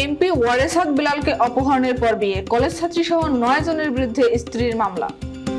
MP Waresat বিলালকে অপহরণের পর বিয়ে, কলেজ ছাত্রী সহ 9 জনের বিরুদ্ধে স্ত্রীর মামলা।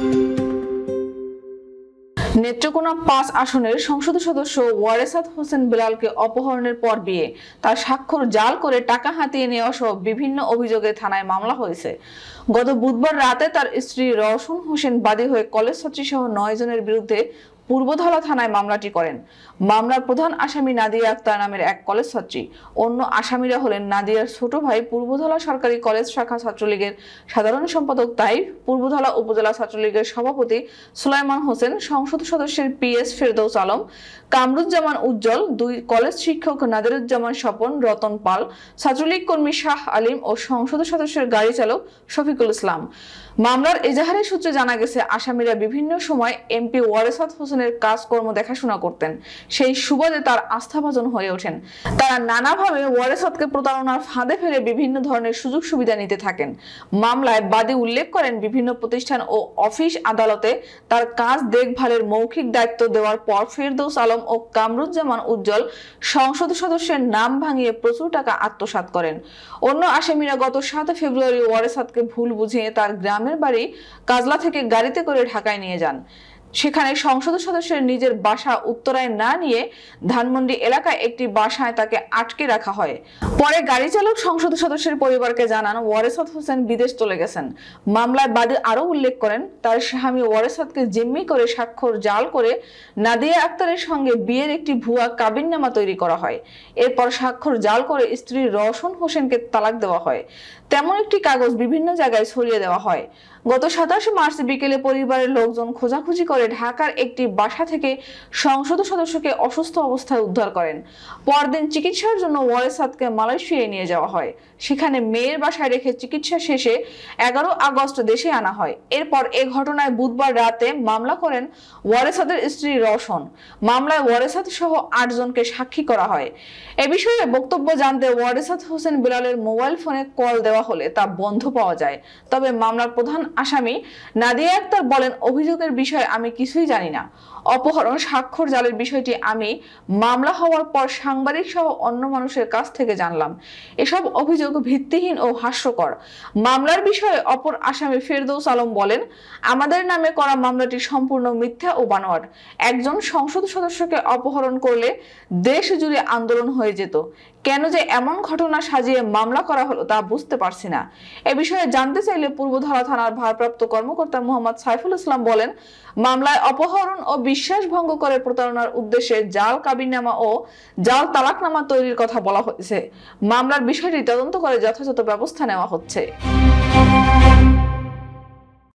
নেত্রকোনা 5 আসনের সংসদ সদস্য ওয়ারেসাত হোসেন বিলালকে অপহরণের পর বিয়ে, তার স্বাক্ষর জাল করে টাকা হাতিয়ে নেওয়া সহ বিভিন্ন অভিযোগে থানায় মামলা হয়েছে। গত বুধবার রাতে তার স্ত্রী রওশন হোসেন বাদী হয়ে কলেজ ছাত্রী সহ 9 জনের বিরুদ্ধে পূর্বধলা থানায় মামলাটি করেন। মামলার প্রধান আসামি নাদিয়া আক্তার নামের এক কলেজ ছাত্রী। অন্য আসামিরা হলেন নাদিয়ার ছোট ভাই পূর্বধলা সরকারি কলেজ শাখা ছাত্রলীগের সাধারণ সম্পাদক তাইফ, পূর্বধলা উপজেলা ছাত্রলীগের সভাপতি সুলাইমান হোসেন, সংসদ সদস্যের পিএস ফেরদৌস আলম, কামরুজ্জামান উজ্জ্বল, 2 কলেজ শিক্ষক নাদিরুজ্জামান স্বপন, রতন পাল, ছাত্রলীগ কর্মী শাহ আলিম ও সংসদ সদস্যের গাড়ি চালক শফিকুল ইসলাম। মামলার এজাহারের সূত্রে জানা গেছে, আসামিরা বিভিন্ন সময় এমপি ওয়ারেসাত হোসেনের কাজকর্ম দেখাশোনা করতেন। সেই সুবাদে তার আস্থাভাজন হয়ে ওঠেন। তারা নানাভাবে ওয়ারেসাতকে প্রতারণার ফাঁদে ফেলে বিভিন্ন ধরনের সুযোগ সুবিধা নিতে থাকেন। মামলায় বাদী উল্লেখ করেন, বিভিন্ন প্রতিষ্ঠান ও অফিস আদালতে তার কাজ দেখভালের মৌখিক দায়িত্ব দেওয়ার পর ফেরদৌস আলম ও কামরুজ্জামান উজ্জ্বল সংসদ সদস্যের নাম ভাঙিয়ে প্রচুর টাকা আত্মসাৎ করেন। অন্য আসামিরা গত 7 ফেব্রুয়ারি ওয়ারেসাতকে ভুল বুঝিয়ে তার গ্রামের বাড়ি কাজলা থেকে গাড়িতে করে ঢাকায় নিয়ে যান। সেখানে সংসদ সদস্যের নিজের বাসা উত্তরায় না নিয়ে ধানমন্ডি এলাকায় একটি বাসায় তাকে আটকে রাখা হয়। পরে গাড়ি চালক সংসদ সদস্যের পরিবারকে জানান ওয়ারেসাত হোসেন বিদেশ চলে গেছেন। মামলায় বাদী আরো উল্লেখ করেন, তার স্বামী ওয়ারেসাতকে জিম্মি করে স্বাক্ষর জাল করে নাদিয়া আক্তারের সঙ্গে বিয়ের একটি ভুয়া কাবিননামা তৈরি করা হয়। এরপর স্বাক্ষর জাল করে স্ত্রী রওশন হোসেনকে তালাক দেওয়া হয়। তেমন একটি কাগজ বিভিন্ন জায়গায় ছড়িয়ে দেওয়া হয়। গত 27 মার্চ বিকেলে পরিবারের লোকজন খোঁজাখুঁজি করে ঢাকার একটি বাসা থেকে সংসদ সদস্যকে অসুস্থ অবস্থায় উদ্ধার করেন। পরদিন চিকিৎসার জন্য ওয়ারেসাতকে মালয়েশিয়ায় নিয়ে যাওয়া হয়। সেখানে মেয়ের বাসায় রেখে চিকিৎসা শেষে 11 আগস্ট দেশে আনা হয়। এরপর এ ঘটনায় বুধবার রাতে মামলা করেন ওয়ারেসাতের স্ত্রী রওশন। মামলায় ওয়ারেসাত সহ 8 জনকে সাক্ষী করা হয়। এ বিষয়ে বক্তব্য জানতে ওয়ারেসাত হোসেন বিলালের মোবাইল ফোনে কল দেওয়া হলে তা বন্ধ পাওয়া যায়। তবে মামলার প্রধান আসামি নাদিয়া আক্তার বলেন, অভিযোগের বিষয়ে আমি কিছুই জানি না। অপহরণ, স্বাক্ষর জালের বিষয়টি আমি মামলা হওয়ার পর সাংবাদিক সহ অন্য মানুষের কাছ থেকে জানলাম। এসব অভিযোগ ভিত্তিহীন ও হাস্যকর। মামলার বিষয়ে অপর আসামি ফেরদৌস আলম বলেন, আমাদের নামে করা মামলাটি সম্পূর্ণ মিথ্যা ও বানোয়াট। একজন সংসদ সদস্যকে অপহরণ করলে দেশ জুড়ে আন্দোলন হয়ে যেত। কেন যে এমন ঘটনা সাজিয়ে মামলা করা হলো তা বুঝতে পারছি না। এ বিষয়ে জানতে চাইলে পূর্বধলা থানার ভারপ্রাপ্ত কর্মকর্তা মোহাম্মদ সাইফুল ইসলাম বলেন, মামলায় অপহরণ ও বিশ্বাস ভঙ্গ করে প্রতারণার উদ্দেশ্যে জাল কাবিননামা ও জাল তালাকনামা তৈরির কথা বলা হয়েছে। মামলার বিষয়টি তদন্ত করে যথাযথ ব্যবস্থা নেওয়া হচ্ছে।